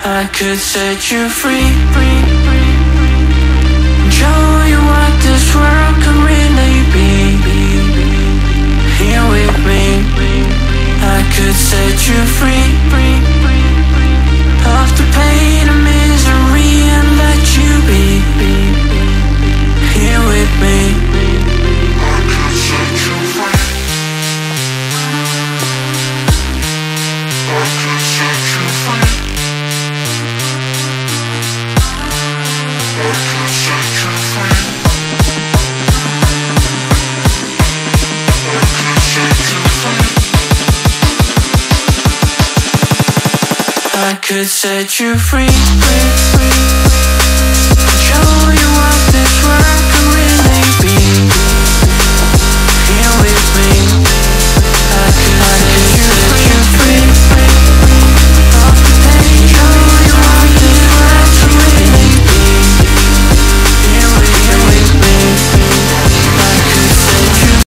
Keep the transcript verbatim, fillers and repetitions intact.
I could set you free, show you what this world can really be. Here with me, I could set you free of the pain and misery and let you be. Here with me, I could set you free. I could set you free. I could set you free. I could set you free. I could set you free. Show you what this world